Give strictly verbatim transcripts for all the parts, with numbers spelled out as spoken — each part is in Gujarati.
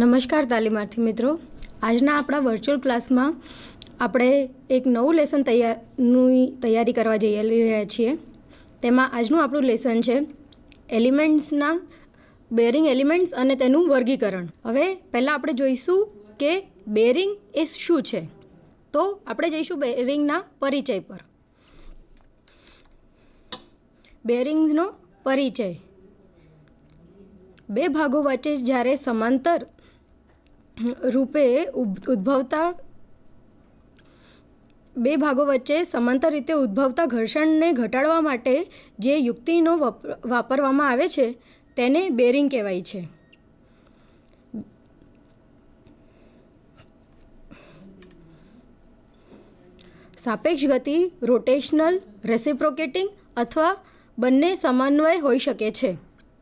નમસ્કાર તાલીમાર્થી મિત્રો, આજના આપણા વર્ચ્યુઅલ ક્લાસમાં આપણે એક નવું લેસન તૈયારની તૈયારી કરવા જઈ રહ્યા છીએ. તેમાં આજનું આપણું લેસન છે એલિમેન્ટ્સના બેરિંગ એલિમેન્ટ્સ અને તેનું વર્ગીકરણ. હવે પહેલાં આપણે જોઈશું કે બેરિંગ એ શું છે. તો આપણે જઈશું બેરિંગના પરિચય પર. બેરિંગ્સનો પરિચય. બે ભાગો વચ્ચે જ્યારે સમાંતર રૂપે ઉદ્ભવતા બે ભાગો વચ્ચે સમાંતર રીતે ઉદ્ભવતા ઘર્ષણને ઘટાડવા માટે જે યુક્તિનો વાપરવામાં આવે છે તેને બેરિંગ કહેવાય છે. સાપેક્ષ ગતિ, રોટેશનલ, રેસિપ્રોકેટિંગ અથવા બંને સમન્વય હોઈ શકે છે.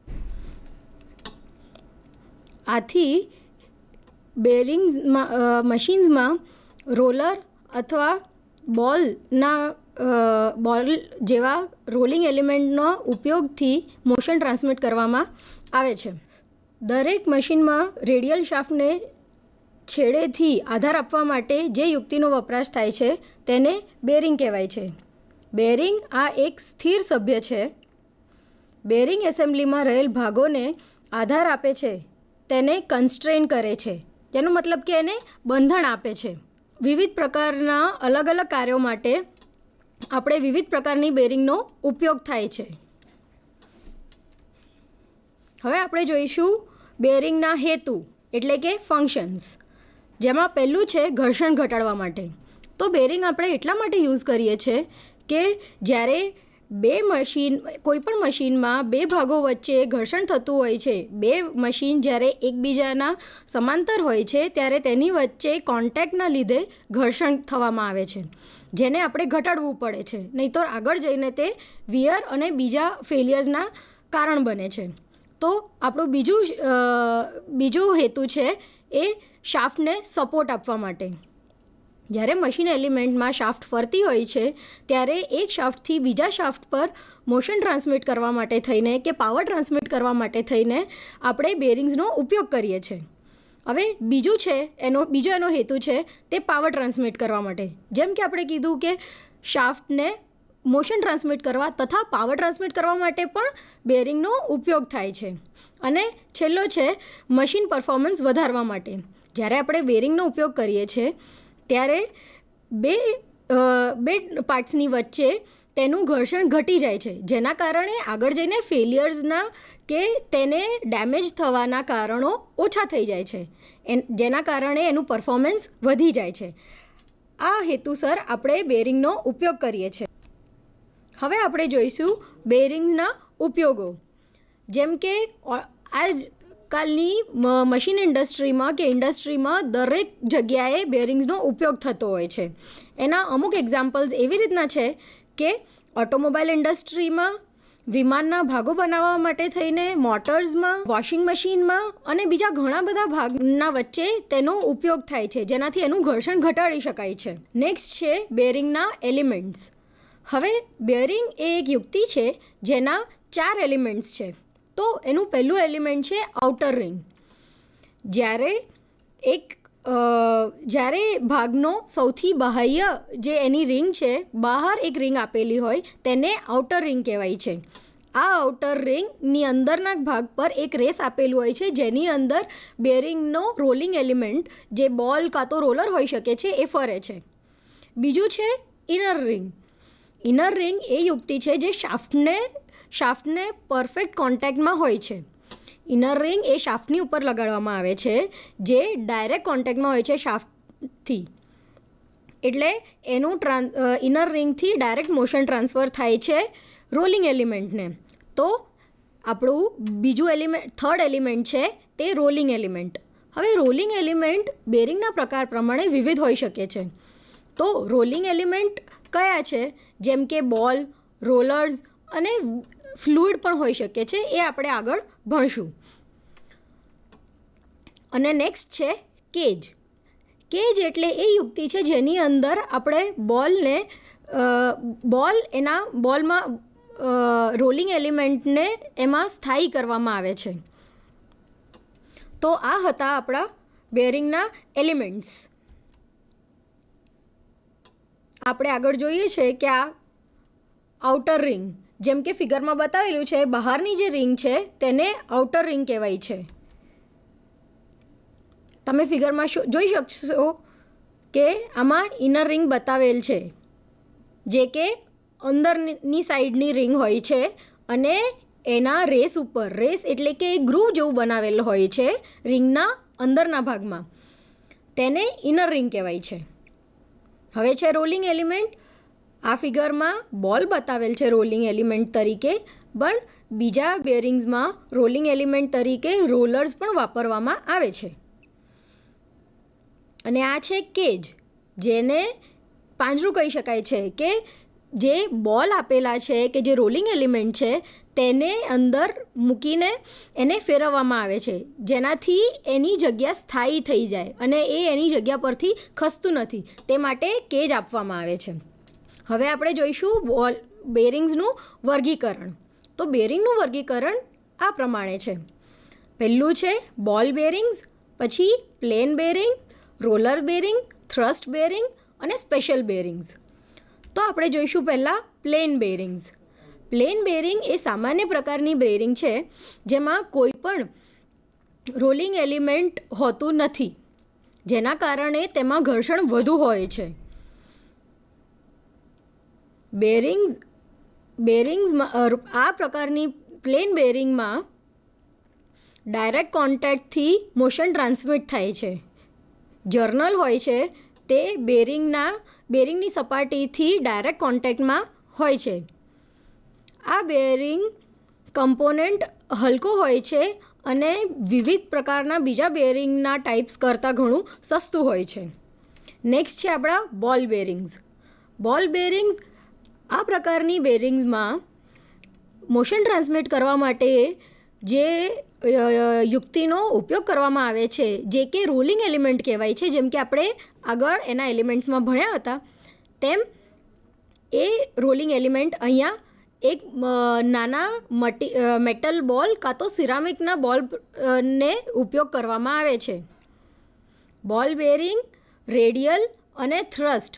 આથી બેરિંગ્સમાં મશીન્સમાં રોલર અથવા બોલના બોલ જેવા રોલિંગ એલિમેન્ટનો ઉપયોગથી મોશન ટ્રાન્સમિટ કરવામાં આવે છે. દરેક મશીનમાં રેડિયલ શાફ્ટને છેડેથી આધાર આપવા માટે જે યુક્તિનો વપરાશ થાય છે તેને બેરિંગ કહેવાય છે. બેરિંગ આ એક સ્થિર સભ્ય છે. બેરિંગ એસેમ્બલીમાં રહેલ ભાગોને આધાર આપે છે, તેને કન્સ્ટ્રેન કરે છે, જેનો મતલબ કે એને બંધન આપે છે. વિવિધ પ્રકારના અલગ અલગ કાર્યો માટે આપણે વિવિધ પ્રકારની બેરિંગનો ઉપયોગ થાય છે. હવે આપણે જોઈશું બેરિંગના હેતુ એટલે કે ફંક્શન્સ, જેમાં પહેલું છે ઘર્ષણ ઘટાડવા માટે. તો બેરિંગ આપણે એટલા માટે યુઝ કરીએ છીએ કે જ્યારે બે મશીન કોઈપણ મશીનમાં બે ભાગો વચ્ચે ઘર્ષણ થતું હોય છે, બે મશીન જ્યારે એકબીજાના સમાંતર હોય છે ત્યારે તેની વચ્ચે કોન્ટેક્ટના લીધે ઘર્ષણ થવામાં આવે છે, જેને આપણે ઘટાડવું પડે છે, નહીં તો આગળ જઈને તે વિયર અને બીજા ફેલિયર્સના કારણ બને છે. તો આપણું બીજું બીજું હેતુ છે એ શાફ્ટને સપોર્ટ આપવા માટે. જ્યારે મશીન એલિમેન્ટમાં શાફ્ટ ફરતી હોય છે ત્યારે એક શાફ્ટથી બીજા શાફ્ટ પર મોશન ટ્રાન્સમિટ કરવા માટે થઈને કે પાવર ટ્રાન્સમિટ કરવા માટે થઈને આપણે બેરિંગ્સનો ઉપયોગ કરીએ છીએ. હવે બીજું છે એનો બીજો એનો હેતુ છે તે પાવર ટ્રાન્સમિટ કરવા માટે. જેમ કે આપણે કીધું કે શાફ્ટને મોશન ટ્રાન્સમિટ કરવા તથા પાવર ટ્રાન્સમિટ કરવા માટે પણ બેરિંગનો ઉપયોગ થાય છે. અને છેલ્લો છે મશીન પરફોર્મન્સ વધારવા માટે. જ્યારે આપણે બેરિંગનો ઉપયોગ કરીએ છીએ ત્યારે બે બે પાર્ટ્સની વચ્ચે તેનું ઘર્ષણ ઘટી જાય છે, જેના કારણે આગળ જઈને ફેલિયર્સના કે તેને ડેમેજ થવાના કારણો ઓછા થઈ જાય છે, જેના કારણે એનું પરફોર્મન્સ વધી જાય છે. આ હેતુસર આપણે બેરિંગનો ઉપયોગ કરીએ છીએ. હવે આપણે જોઈશું બેરિંગ્સના ઉપયોગો. જેમ કે આજ કાલની મશીન ઇન્ડસ્ટ્રીમાં કે ઇન્ડસ્ટ્રીમાં દરેક જગ્યાએ બેરિંગ્સનો ઉપયોગ થતો હોય છે. એના અમુક એક્ઝામ્પલ્સ એવી રીતના છે કે ઓટોમોબાઈલ ઇન્ડસ્ટ્રીમાં, વિમાનના ભાગો બનાવવા માટે થઈને, મોટર્સમાં, વોશિંગ મશીનમાં અને બીજા ઘણા બધા ભાગના વચ્ચે તેનો ઉપયોગ થાય છે, જેનાથી એનું ઘર્ષણ ઘટાડી શકાય છે. નેક્સ્ટ છે બેરિંગના એલિમેન્ટ્સ. હવે બેરિંગ એ એક યુક્તિ છે જેના ચાર એલિમેન્ટ્સ છે. તો એનું પહેલું એલિમેન્ટ છે આઉટર રિંગ. જ્યારે એક જ્યારે ભાગનો સૌથી બાહ્ય જે એની રિંગ છે, બહાર એક રિંગ આપેલી હોય તેને આઉટર રિંગ કહેવાય છે. આ આઉટર રિંગની અંદરના ભાગ પર એક રેસ આપેલું હોય છે, જેની અંદર બેરિંગનો રોલિંગ એલિમેન્ટ જે બોલ કાં તો રોલર હોઈ શકે છે એ ફરે છે. બીજું છે ઇનર રિંગ. ઇનર રિંગ એ યુક્તિ છે જે શાફ્ટને શાફ્ટને પરફેક્ટ કોન્ટેક્ટમાં હોય છે. ઇનર રિંગ એ શાફ્ટની ઉપર લગાડવામાં આવે છે, જે ડાયરેક્ટ કોન્ટેક્ટમાં હોય છે શાફ્ટથી. એટલે એનું ટ્રાન્સ ઇનર રિંગથી ડાયરેક્ટ મોશન ટ્રાન્સફર થાય છે રોલિંગ એલિમેન્ટને. તો આપણું બીજું એલિમેન્ટ થર્ડ એલિમેન્ટ છે તે રોલિંગ એલિમેન્ટ. હવે રોલિંગ એલિમેન્ટ બેરિંગના પ્રકાર પ્રમાણે વિવિધ હોઈ શકે છે. તો રોલિંગ એલિમેન્ટ કયા છે? જેમ કે બોલ, રોલર્સ અને ફ્લુઇડ પણ હોઈ શકે છે, એ આપણે આગળ ભણશું. અને નેક્સ્ટ છે કેજ. કેજ એટલે એ યુક્તિ છે જેની અંદર આપણે બોલને બોલ એના બોલમાં રોલિંગ એલિમેન્ટને એમાં સ્થાયી કરવામાં આવે છે. તો આ હતા આપણા બેરિંગના એલિમેન્ટ્સ. આપણે આગળ જોઈએ છે કે આ આઉટર રિંગ, જેમ કે ફિગરમાં બતાવેલું છે, બહારની જે રિંગ છે તેને આઉટર રિંગ કહેવાય છે. તમે ફિગરમાં જોઈ શકશો કે આમાં ઇનર રિંગ બતાવેલ છે, જે કે અંદરની સાઈડની રિંગ હોય છે અને એના રેસ ઉપર, રેસ એટલે કે ગ્રુવ જેવું બનાવેલ હોય છે રિંગના અંદરના ભાગમાં, તેને ઇનર રિંગ કહેવાય છે. હવે છે રોલિંગ એલિમેન્ટ. આ ફિગરમાં બોલ બતાવેલ છે રોલિંગ એલિમેન્ટ તરીકે, પણ બીજા બેરિંગ્સમાં રોલિંગ એલિમેન્ટ તરીકે રોલર્સ પણ વાપરવામાં આવે છે. અને આ છે કેજ, જેને પાંજરું કહી શકાય છે, કે જે બોલ આપેલા છે કે જે રોલિંગ એલિમેન્ટ છે તેને અંદર મૂકીને એને ફેરવવામાં આવે છે, જેનાથી એની જગ્યા સ્થાયી થઈ જાય અને એ એની જગ્યા પરથી ખસતું નથી, તે માટે કેજ આપવામાં આવે છે. હવે આપણે જોઈશું બોલ બેરિંગ્સનું વર્ગીકરણ. તો બેરિંગનું વર્ગીકરણ આ પ્રમાણે છે. પહેલું છે બોલ બેરિંગ્સ, પછી plain bearing, roller bearing, thrust bearing અને સ્પેશિયલ બેરિંગ્સ. તો આપણે જોઈશું પહેલાં પ્લેન બેરિંગ્સ. પ્લેન બેરિંગ એ સામાન્ય પ્રકારની બેરિંગ છે જેમાં કોઈ પણ રોલિંગ એલિમેન્ટ હોતું નથી, જેના કારણે તેમાં ઘર્ષણ વધુ હોય છે. બેરિંગ્સ બેરિંગ્સમાં આ પ્રકારની પ્લેન બેરિંગમાં ડાયરેક્ટ કોન્ટેક્ટથી મોશન ટ્રાન્સમિટ થાય છે. જર્નલ હોય છે તે બેરિંગના બેરિંગની સપાટીથી ડાયરેક્ટ કોન્ટેક્ટમાં હોય છે. આ બેરિંગ કમ્પોનન્ટ હલકો હોય છે અને વિવિધ પ્રકારના બીજા બેરિંગના ટાઈપ્સ કરતાં ઘણું સસ્તું હોય છે. નેક્સ્ટ છે આપણા બોલ બેરિંગ્સ. બોલ બેરિંગ્સ આ પ્રકારની બેરિંગ્સમાં મોશન ટ્રાન્સમિટ કરવા માટે જે યુક્તિનો ઉપયોગ કરવામાં આવે છે, જે કે રોલિંગ એલિમેન્ટ કહેવાય છે, જેમ કે આપણે આગળ એના એલિમેન્ટ્સમાં ભણ્યા હતા તેમ એ રોલિંગ એલિમેન્ટ અહીંયા એક નાના મટી મેટલ બોલ કાં તો સિરામિકના બોલ ને ઉપયોગ કરવામાં આવે છે. બોલ બેરિંગ રેડિયલ અને થ્રસ્ટ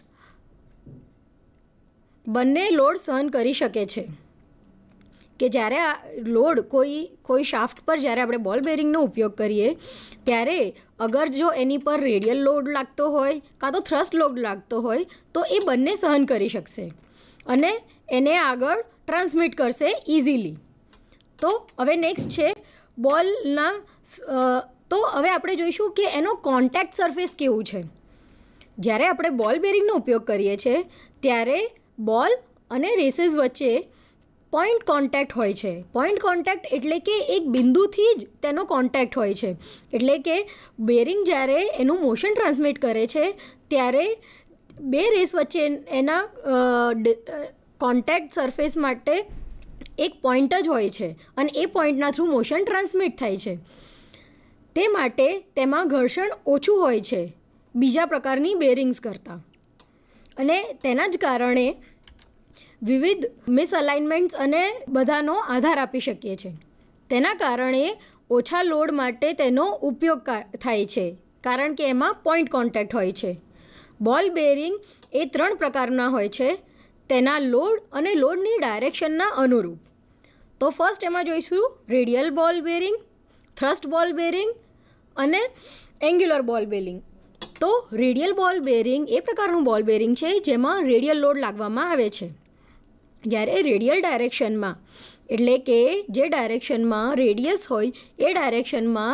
બંને લોડ સહન કરી શકે છે. કે જ્યારે આ લોડ કોઈ કોઈ શાફ્ટ પર જ્યારે આપણે બોલ બેરિંગનો ઉપયોગ કરીએ ત્યારે અગર જો એની પર રેડિયલ લોડ લાગતો હોય કાં તો થ્રસ્ટ લોડ લાગતો હોય તો એ બંને સહન કરી શકશે અને એને આગળ ટ્રાન્સમિટ કરશે ઇઝીલી. તો હવે નેક્સ્ટ છે બોલના. તો હવે આપણે જોઈશું કે એનો કોન્ટેક્ટ સરફેસ કેવું છે. જ્યારે આપણે બોલ બેરિંગનો ઉપયોગ કરીએ છીએ ત્યારે બોલ અને રેસીસ વચ્ચે પોઈન્ટ કોન્ટેક્ટ હોય છે. પોઈન્ટ કોન્ટેક્ટ એટલે કે એક બિંદુથી જ તેનો કોન્ટેક્ટ હોય છે. એટલે કે બેરિંગ જ્યારે એનું મોશન ટ્રાન્સમિટ કરે છે ત્યારે બે રેસ વચ્ચે એના કોન્ટેક્ટ સરફેસ માટે એક પોઈન્ટ જ હોય છે અને એ પોઈન્ટના થ્રુ મોશન ટ્રાન્સમિટ થાય છે. તે માટે તેમાં ઘર્ષણ ઓછું હોય છે બીજા પ્રકારની બેરિંગ્સ કરતાં, અને તેના જ કારણે વિવિધ મિસઅલાઇનમેન્ટ્સ અને બધાનો આધાર આપી શકીએ છીએ. તેના કારણે ઓછા લોડ માટે તેનો ઉપયોગ થાય છે કારણ કે એમાં પોઈન્ટ કોન્ટેક્ટ હોય છે. બોલ બેરિંગ એ ત્રણ પ્રકારના હોય છે તેના લોડ અને લોડની ડાયરેક્શનના અનુરૂપ. તો ફર્સ્ટ એમાં જોઈશું radial ball bearing, thrust ball bearing અને એન્ગ્યુલર બોલ બેરિંગ. તો રેડિયલ બોલ બેરિંગ એ પ્રકારનું બોલ બેરિંગ છે જેમાં રેડિયલ લોડ લાગવામાં આવે છે. જ્યારે રેડિયલ ડાયરેક્શનમાં એટલે કે જે ડાયરેક્શનમાં રેડિયસ હોય એ ડાયરેક્શનમાં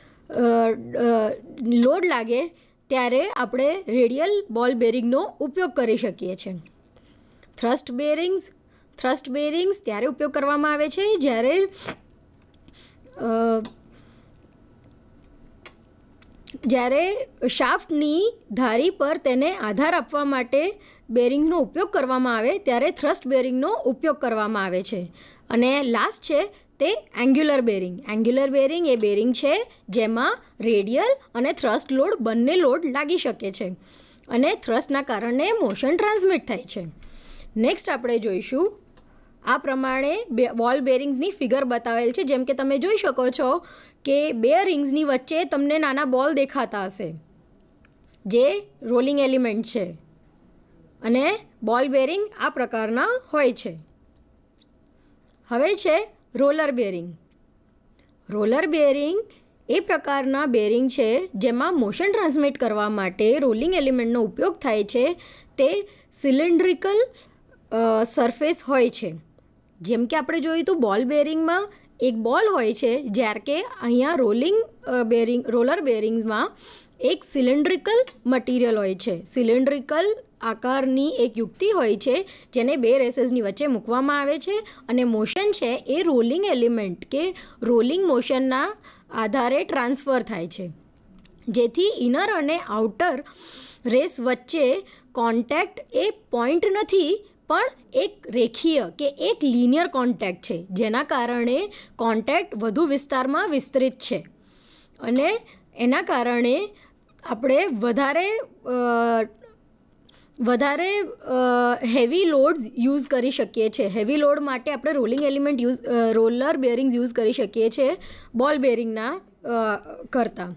લોડ લાગે ત્યારે આપણે રેડિયલ બોલ બેરિંગનો ઉપયોગ કરી શકીએ છીએ. થ્રસ્ટ બેરિંગ્સ થ્રસ્ટ બેરિંગ્સ ત્યારે ઉપયોગ કરવામાં આવે છે જ્યારે જ્યારે શાફ્ટની ધારી પર તેને આધાર આપવા માટે બેરિંગનો ઉપયોગ કરવામાં આવે ત્યારે થ્રસ્ટ બેરિંગનો ઉપયોગ કરવામાં આવે છે. અને લાસ્ટ છે તે એન્ગ્યુલર બેરિંગ. એન્ગ્યુલર બેરિંગ એ બેરિંગ છે જેમાં રેડિયલ અને થ્રસ્ટ લોડ બંને લોડ લાગી શકે છે અને થ્રસ્ટના કારણે મોશન ટ્રાન્સમિટ થાય છે. નેક્સ્ટ આપણે જોઈશું આ પ્રમાણે બે બોલ બેરિંગ્સની ફિગર બતાવેલ છે. જેમ કે તમે જોઈ શકો છો કે બે રિંગ્સની વચ્ચે તમને નાના બોલ દેખાતા હશે જે રોલિંગ એલિમેન્ટ છે, અને બોલ બેરિંગ આ પ્રકારના હોય છે. હવે છે રોલર બેરિંગ. રોલર બેરિંગ એ પ્રકારના બેરિંગ છે જેમાં મોશન ટ્રાન્સમિટ કરવા માટે રોલિંગ એલિમેન્ટનો ઉપયોગ થાય છે. તે સિલિન્ડ્રિકલ સરફેસ હોય છે. જેમ કે આપણે જોયું તો બોલ બેરિંગમાં એક બોલ હોય છે, જ્યારે કે અહીંયા રોલિંગ બેરિંગ રોલર બેરિંગ્સમાં એક સિલિન્ડ્રિકલ મટીરિયલ હોય છે. સિલિન્ડ્રિકલ આકારની એક યુક્તિ હોય છે જેને બે રેસેસની વચ્ચે મૂકવામાં આવે છે, અને મોશન છે એ રોલિંગ એલિમેન્ટ કે રોલિંગ મોશનના આધારે ટ્રાન્સફર થાય છે, જેથી ઇનર અને આઉટર રેસ વચ્ચે કોન્ટેક્ટ એ પોઈન્ટ નથી પણ એક રેખીય કે એક લિનિયર કોન્ટેક્ટ છે, જેના કારણે કોન્ટેક્ટ વધુ વિસ્તારમાં વિસ્તરિત છે, અને એના કારણે આપણે વધારે વધારે હેવી લોડ્સ યુઝ કરી શકીએ છીએ. હેવી લોડ માટે આપણે rolling element use roller bearings use કરી શકીએ છીએ બોલ બેરિંગના કરતાં.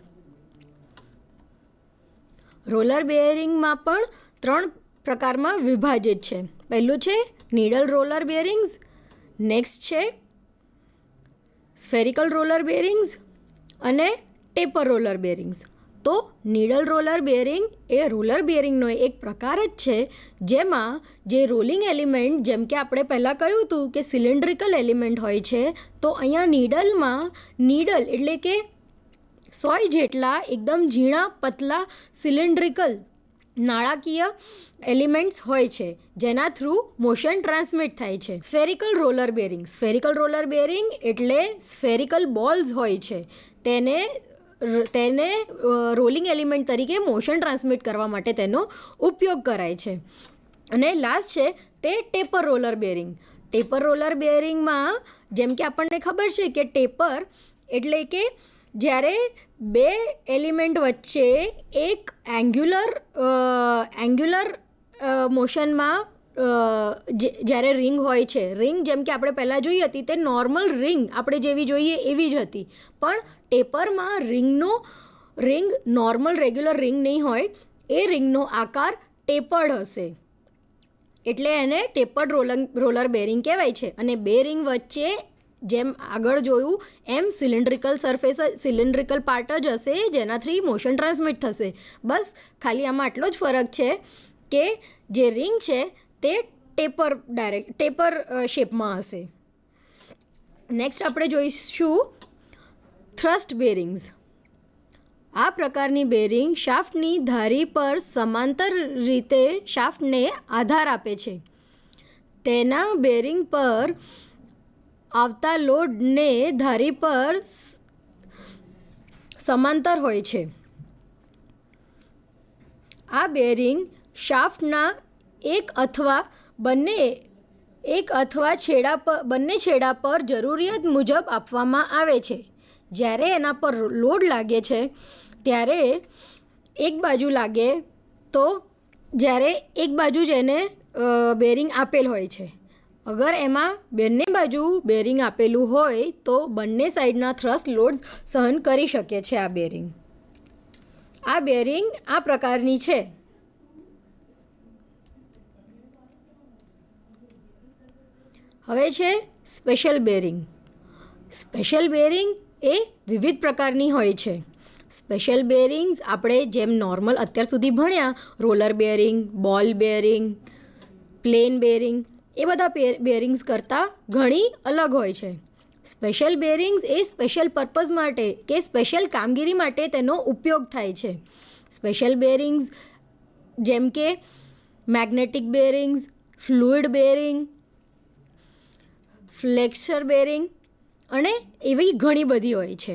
રોલર બેરિંગમાં પણ ત્રણ પ્રકારમાં વિભાજિત છે. પહેલું છે નીડલ રોલર બેરિંગ્સ, નેક્સ્ટ છે સ્ફેરિકલ રોલર બેરિંગ્સ અને ટેપર રોલર બેરિંગ્સ. તો નીડલ રોલર બેરિંગ એ રોલર બેરિંગનો એક પ્રકાર જ છે જેમાં જે રોલિંગ એલિમેન્ટ, જેમ કે આપણે પહેલાં કહ્યું હતું કે સિલિન્ડ્રિકલ એલિમેન્ટ હોય છે, તો અહીંયા નીડલમાં નીડલ એટલે કે સોય જેટલા એકદમ ઝીણા પતલા સિલિન્ડ્રિકલ નાણાકીય એલિમેન્ટ્સ હોય છે જેના થ્રુ મોશન ટ્રાન્સમિટ થાય છે. Spherical roller bearing spherical roller bearing એટલે સ્ફેરિકલ બોલ્સ હોય છે, તેને તેને રોલિંગ એલિમેન્ટ તરીકે મોશન ટ્રાન્સમિટ કરવા માટે તેનો ઉપયોગ કરાય છે. અને લાસ્ટ છે તે taper roller bearing. Taper roller બેરિંગમાં જેમ કે આપણને ખબર છે કે ટેપર એટલે કે જ્યારે બે એલિમેન્ટ વચ્ચે એક એંગ્યુલર એંગ્યુલર મોશનમાં જ્યારે રિંગ હોય છે, રિંગ જેમ કે આપણે પહેલાં જોઈ હતી તે નોર્મલ રિંગ આપણે જેવી જોઈએ એવી જ હતી, પણ ટેપરમાં રિંગનો રિંગ નોર્મલ રેગ્યુલર રિંગ નહીં હોય, એ રિંગનો આકાર ટેપર્ડ હશે, એટલે એને ટેપર્ડ રોલર રોલર બેરિંગ કહેવાય છે. અને બે રિંગ વચ્ચે જેમ આગળ જોયું એમ સિલિન્ડ્રિકલ સરફેસ સિલિન્ડ્રિકલ પાર્ટ જ હશે જેનાથી મોશન ટ્રાન્સમિટ થશે. બસ ખાલી આમાં આટલો જ ફરક છે કે જે રિંગ છે તે ટેપર ડાયરેક્ટ ટેપર શેપમાં હશે. નેક્સ્ટ આપણે જોઈશું થ્રસ્ટ બેરિંગ્સ. આ પ્રકારની બેરિંગ શાફ્ટની ધારી પર સમાંતર રીતે શાફ્ટને આધાર આપે છે. તેના બેરિંગ પર આવતા લોડને ધારી પર સમાંતર હોય છે. આ બેરિંગ શાફ્ટના એક અથવા બંને એક અથવા છેડા પર બંને છેડા પર જરૂરિયાત મુજબ આપવામાં આવે છે. જ્યારે એના પર લોડ લાગે છે ત્યારે એક બાજુ લાગે તો જ્યારે એક બાજુ જ એને બેરિંગ આપેલ હોય છે. અગર એમાં બંને બાજુ બેરિંગ આપેલું હોય તો બંને સાઈડના થ્રસ્ટ લોડ્સ સહન કરી શકે છે આ બેરિંગ. આ બેરિંગ આ પ્રકારની છે. હવે છે સ્પેશિયલ બેરિંગ. સ્પેશિયલ બેરિંગ એ વિવિધ પ્રકારની હોય છે. સ્પેશિયલ બેરિંગ્સ આપણે જેમ નોર્મલ અત્યાર સુધી ભણ્યા roller bearing, ball bearing, plane bearing, એ બધા બેરિંગ્સ કરતાં ઘણી અલગ હોય છે. સ્પેશિયલ બેરિંગ્સ એ સ્પેશિયલ પર્પઝ માટે કે સ્પેશિયલ કામગીરી માટે તેનો ઉપયોગ થાય છે. સ્પેશિયલ બેરિંગ્સ જેમ કે magnetic bearings, fluid bearing, flexure bearing અને એવી ઘણી બધી હોય છે.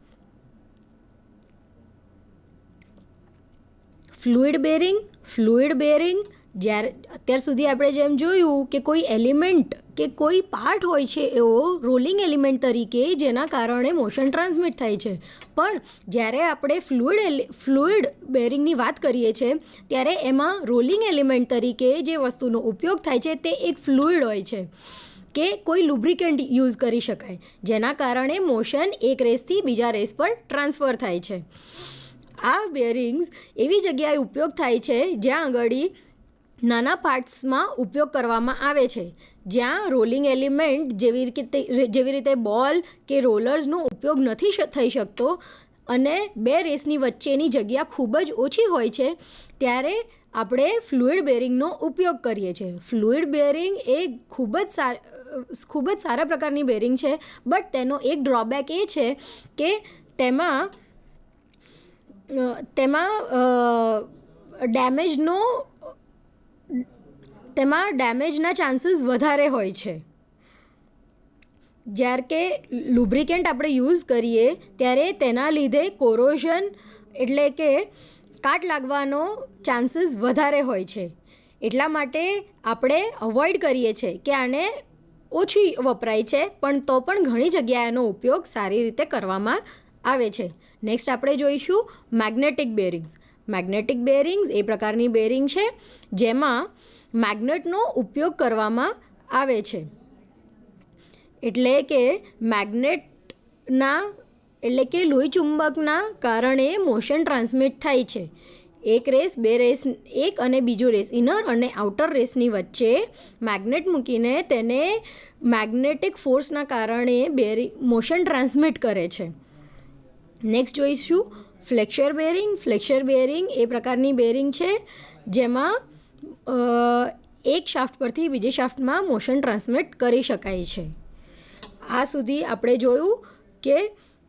ફ્લુઇડ બેરિંગ ફ્લુઇડ બેરિંગ જ્યારે અત્યાર સુધી આપણે જેમ જોયું કે કોઈ એલિમેન્ટ કે કોઈ પાર્ટ હોય છે એવો રોલિંગ એલિમેન્ટ તરીકે જેના કારણે મોશન ટ્રાન્સમિટ થાય છે, પણ જ્યારે આપણે ફ્લુઇડ ફ્લુઇડ બેરિંગની વાત કરીએ છીએ ત્યારે એમાં રોલિંગ એલિમેન્ટ તરીકે જે વસ્તુનો ઉપયોગ થાય છે તે એક ફ્લુઇડ હોય છે. કે કોઈ લુબ્રિકન્ટ યુઝ કરી શકાય, જેના કારણે મોશન એક રેસથી બીજા રેસ પર ટ્રાન્સફર થાય છે. આ બેરિંગ્સ એવી જગ્યાએ ઉપયોગ થાય છે જ્યાં આગળ નાના પાર્ટ્સમાં ઉપયોગ કરવામાં આવે છે, જ્યાં રોલિંગ એલિમેન્ટ જેવી રીતે જેવી રીતે બોલ કે રોલર્સનો ઉપયોગ નથી થઈ શકતો અને બે રેસની વચ્ચેની જગ્યા ખૂબ જ ઓછી હોય છે, ત્યારે આપણે ફ્લુઇડ બેરિંગનો ઉપયોગ કરીએ છીએ. ફ્લુઇડ બેરિંગ એ ખૂબ જ સારા ખૂબ જ સારા પ્રકારની બેરિંગ છે, બટ તેનો એક ડ્રોબેક એ છે કે તેમાં તેમાં ડેમેજનો તેમાં ડેમેજના ચાન્સીસ વધારે હોય છે. જ્યારે કે લુબ્રિકેન્ટ આપણે યુઝ કરીએ ત્યારે તેના લીધે કોરોઝન એટલે કે કાટ લાગવાનો ચાન્સીસ વધારે હોય છે. એટલા માટે આપણે અવોઇડ કરીએ છીએ કે આને ઓછી વપરાય છે, પણ તો પણ ઘણી જગ્યાએ એનો ઉપયોગ સારી રીતે કરવામાં આવે છે. નેક્સ્ટ આપણે જોઈશું મેગ્નેટિક બેરિંગ્સ. મેગ્નેટિક બેરિંગ્સ એ પ્રકારની બેરિંગ છે જેમાં મેગ્નેટનો ઉપયોગ કરવામાં આવે છે. એટલે કે મેગ્નેટના એટલે કે લોહી ચુંબકના કારણે મોશન ટ્રાન્સમિટ થાય છે. એક રેસ બે રેસ એક અને બીજો રેસ ઇનર અને આઉટર રેસની વચ્ચે મેગ્નેટ મૂકીને તેને મેગ્નેટિક ફોર્સના કારણે બેરિંગ મોશન ટ્રાન્સમિટ કરે છે. નેક્સ્ટ જોઈશું ફ્લેક્ચર બેરિંગ. ફ્લેક્ચર બેરિંગ એ પ્રકારની બેરિંગ છે જેમાં એક શાફ્ટ પરથી બીજી શાફ્ટમાં મોશન ટ્રાન્સમિટ કરી શકાય છે. આ સુધી આપણે જોયું કે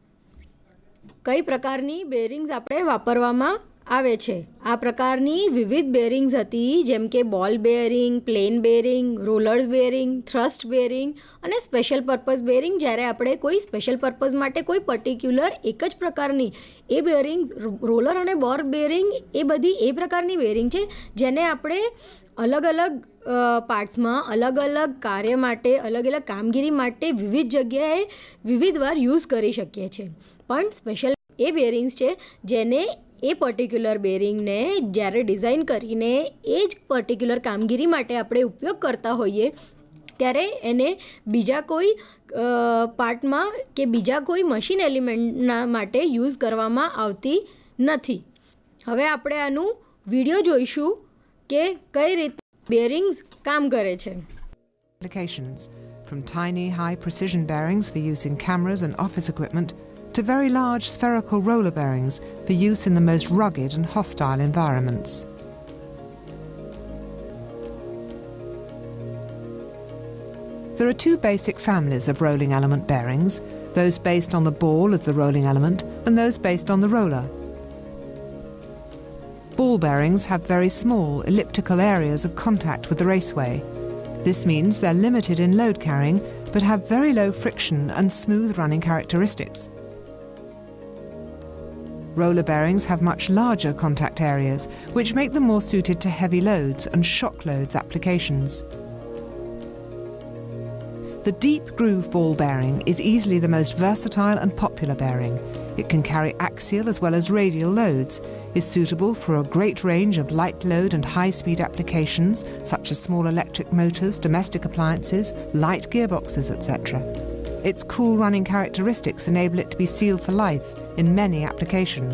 કઈ પ્રકારની બેરિંગ્સ આપણે વાપરવામાં આવે છે. આ પ્રકારની વિવિધ બેરિંગ્સ હતી, જેમ કે ball bearing, plane bearing, roller bearing, thrust bearing અને સ્પેશિયલ પર્પઝ બેરિંગ. જ્યારે આપણે કોઈ સ્પેશિયલ પર્પઝ માટે કોઈ પર્ટિક્યુલર એક જ પ્રકારની એ બેરિંગ્સ, રોલર અને બોર બેરિંગ એ બધી એ પ્રકારની બેરિંગ છે જેને આપણે અલગ અલગ પાર્ટ્સમાં અલગ અલગ કાર્ય માટે અલગ અલગ કામગીરી માટે વિવિધ જગ્યાએ વિવિધ વાર યુઝ કરી શકીએ છીએ. પણ સ્પેશિયલ એ બેરિંગ્સ છે જેને એ પર્ટિક્યુલર બેરિંગને જ્યારે ડિઝાઇન કરીને એ જ પર્ટિક્યુલર કામગીરી માટે આપણે ઉપયોગ કરતા હોઈએ ત્યારે એને બીજા કોઈ પાર્ટમાં કે બીજા કોઈ મશીન એલિમેન્ટના માટે યુઝ કરવામાં આવતી નથી. હવે આપણે આનું વિડીયો જોઈશું કે કઈ રીતે બેરિંગ્સ કામ કરે છે. Applications from tiny high precision bearings for use in cameras and office equipment to very large spherical roller bearings for use in the most rugged and hostile environments. There are two basic families of rolling element bearings, those based on the ball of the rolling element and those based on the roller. Ball bearings have very small elliptical areas of contact with the raceway. This means they're limited in load carrying but have very low friction and smooth running characteristics. Roller bearings have much larger contact areas, which make them more suited to heavy loads and shock loads applications. The deep groove ball bearing is easily the most versatile and popular bearing. It can carry axial as well as radial loads, is suitable for a great range of light load and high-speed applications such as small electric motors, domestic appliances, light gearboxes, et cetera. Its cool running characteristics enable it to be sealed for life in many applications.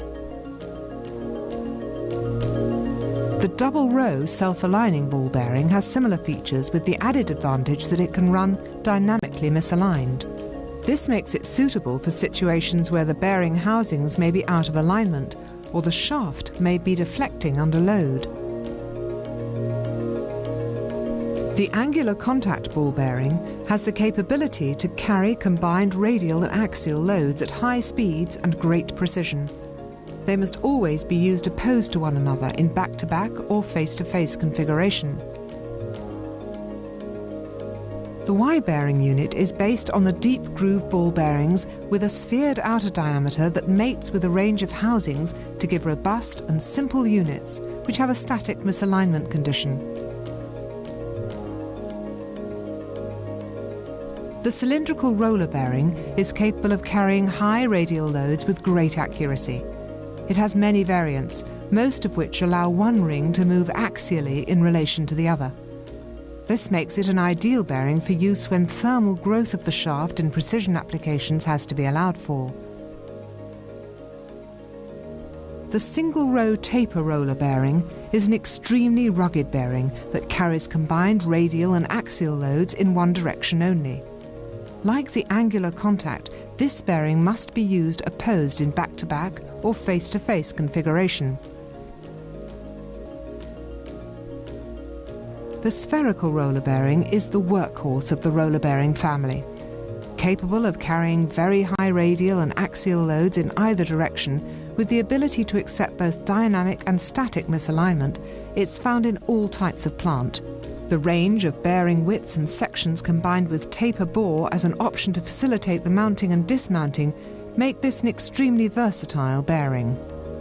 The double row self-aligning ball bearing has similar features with the added advantage that it can run dynamically misaligned. This makes it suitable for situations where the bearing housings may be out of alignment or the shaft may be deflecting under load. The angular contact ball bearing has the capability to carry combined radial and axial loads at high speeds and great precision. They must always be used opposed to one another in back-to-back or face-to-face configuration. The Y-bearing unit is based on the deep groove ball bearings with a sphered outer diameter that mates with a range of housings to give robust and simple units which have a static misalignment condition. The cylindrical roller bearing is capable of carrying high radial loads with great accuracy. It has many variants, most of which allow one ring to move axially in relation to the other. This makes it an ideal bearing for use when thermal growth of the shaft in precision applications has to be allowed for. The single-row taper roller bearing is an extremely rugged bearing that carries combined radial and axial loads in one direction only. Like the angular contact, this bearing must be used opposed in back-to-back or face-to-face configuration. The spherical roller bearing is the workhorse of the roller bearing family. Capable of carrying very high radial and axial loads in either direction, with the ability to accept both dynamic and static misalignment, it's found in all types of plant. The range of bearing widths and sections combined with taper bore as an option to facilitate the mounting and dismounting make this an extremely versatile bearing.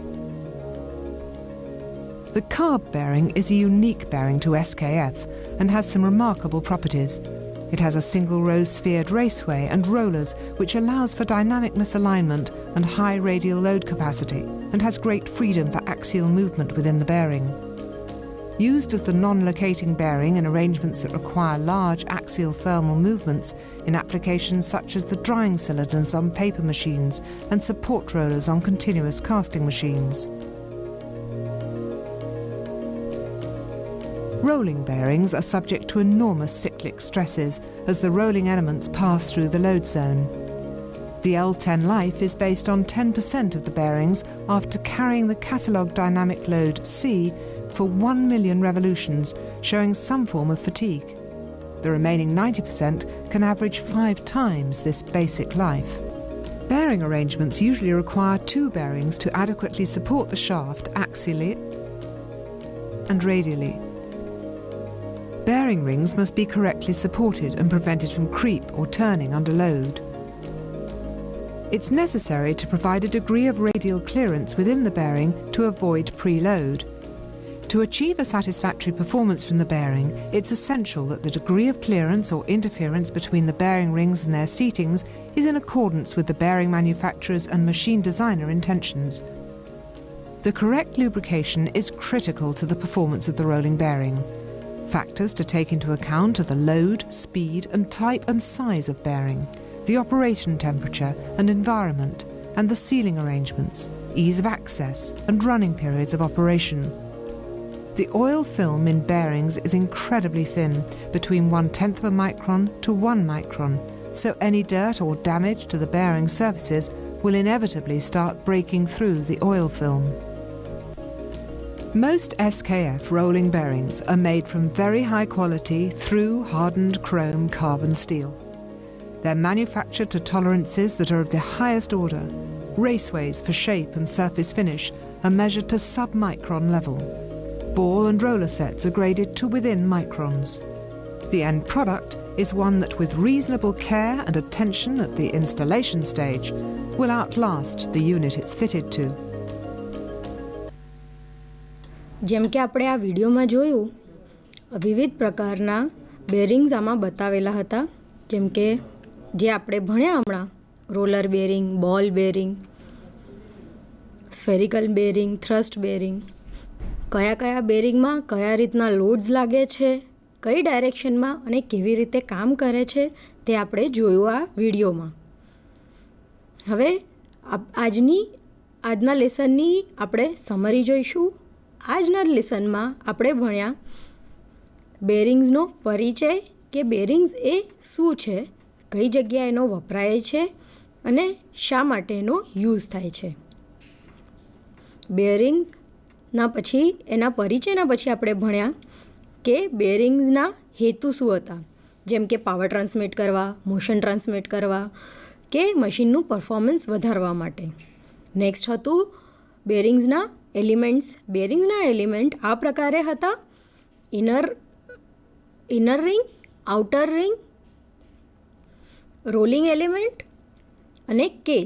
The carb bearing is a unique bearing to S K F and has some remarkable properties. It has a single-row sphered raceway and rollers which allows for dynamic misalignment and high radial load capacity and has great freedom for axial movement within the bearing. Used as the non-locating bearing in arrangements that require large axial thermal movements in applications such as the drying cylinders on paper machines and support rollers on continuous casting machines. Rolling bearings are subject to enormous cyclic stresses as the rolling elements pass through the load zone. The L ten life is based on ten percent of the bearings after carrying the catalogue dynamic load C for one million revolutions, showing some form of fatigue. The remaining ninety percent can average five times this basic life. Bearing arrangements usually require two bearings to adequately support the shaft axially and radially. Bearing rings must be correctly supported and prevented from creep or turning under load. It's necessary to provide a degree of radial clearance within the bearing to avoid preload. To achieve a satisfactory performance from the bearing, it's essential that the degree of clearance or interference between the bearing rings and their seatings is in accordance with the bearing manufacturer's and machine designer intentions. The correct lubrication is critical to the performance of the rolling bearing. Factors to take into account are the load, speed and type and size of bearing, the operation temperature and environment, and the sealing arrangements, ease of access and running periods of operation. The oil film in bearings is incredibly thin, between one-tenth of a micron to one micron, so any dirt or damage to the bearing surfaces will inevitably start breaking through the oil film. Most S K F rolling bearings are made from very high quality through hardened chrome carbon steel. They're manufactured to tolerances that are of the highest order. Raceways for shape and surface finish are measured to sub-micron level. Ball and roller sets are graded to within microns. The end product is one that with reasonable care and attention at the installation stage will outlast the unit it's fitted to. જેમ કે આપણે આ વિડીયોમાં જોયું, વિવિધ પ્રકારના બેરિંગ્સ આમાં બતાવેલા હતા, જેમ કે જે આપણે ભણ્યા હમણાં, roller bearing, ball bearing, spherical bearing, thrust bearing, કયા કયા બેરિંગમાં કયા રીતના લોડ્સ લાગે છે, કઈ ડાયરેક્શનમાં અને કેવી રીતે કામ કરે છે તે આપણે જોયું આ વિડીયોમાં. હવે આજની આજના લેસનની આપણે સમરી જોઈશું. આજના લેસનમાં આપણે ભણ્યા બેરિંગ્સનો પરિચય, કે બેરિંગ્સ એ શું છે, કઈ જગ્યાએ એનો વપરાય છે અને શા માટે એનો યુઝ થાય છે. બેરિંગ્સના પછી એના પરિચયના પછી આપણે ભણ્યા કે બેરિંગ્સના હેતુ શું હતા, જેમ કે પાવર ટ્રાન્સમિટ કરવા, મોશન ટ્રાન્સમિટ કરવા કે મશીનનું પરફોર્મન્સ વધારવા માટે. નેક્સ્ટ હતું બેરિંગ્સના એલિમેન્ટ્સ. બેરિંગ્સના એલિમેન્ટ આ પ્રકારે હતા: inner inner ring, outer ring, rolling element અને કેજ.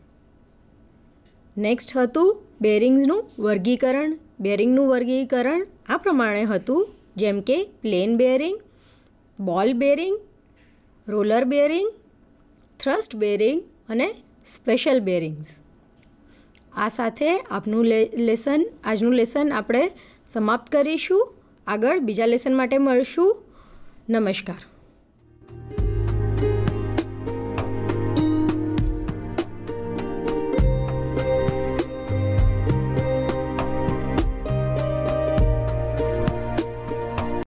નેક્સ્ટ હતું બેરિંગ્સનું વર્ગીકરણ. બેરિંગનું વર્ગીકરણ આ પ્રમાણે હતું, જેમ કે plane bearing, ball bearing, roller bearing, thrust bearing અને સ્પેશિયલ બેરિંગ્સ. આ સાથે આપનું લેસન આજનું લેસન આપણે સમાપ્ત કરીશું. આગળ બીજા લેસન માટે મળશું. નમસ્કાર.